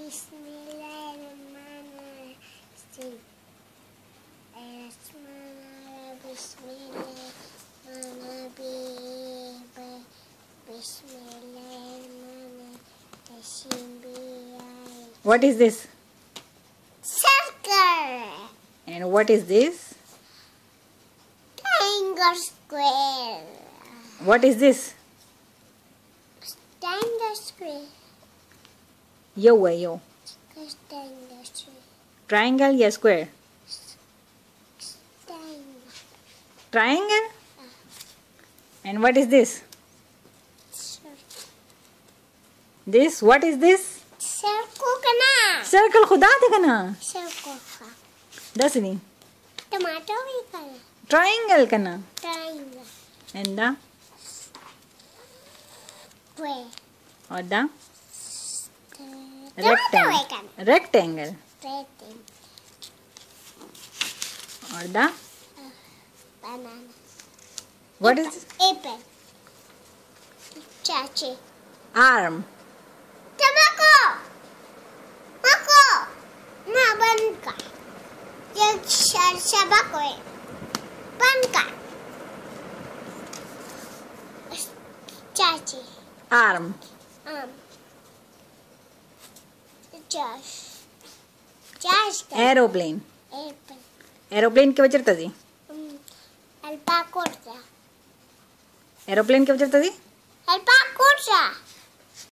Bismillahirrahmanirrahim. What is this? Circle. And what is this? Triangle square. What is this? Triangle square. Yo है yo. Triangle square. Triangle या square? Triangle. Triangle? And what is this? This? What is this? Circle का ना. Circle खुदा देखा ना. Circle का. दस नहीं. Tomato भी का ना. Triangle का ना. Triangle. And the? Square. और the? Tomato Rectangle. भी का ना. Rectangle. Rectangle. और the? Banana. What is this? Apple. Chachi. Arm. Tobacco. Mako. Na बंद कर. ये शबक है. बंद कर. चाची. Arm. Josh. Josh का. Aeroplane. Apple. Aeroplane के बचर तजी. Alpaca. Aeroplane के बचर तजी. Alpaca.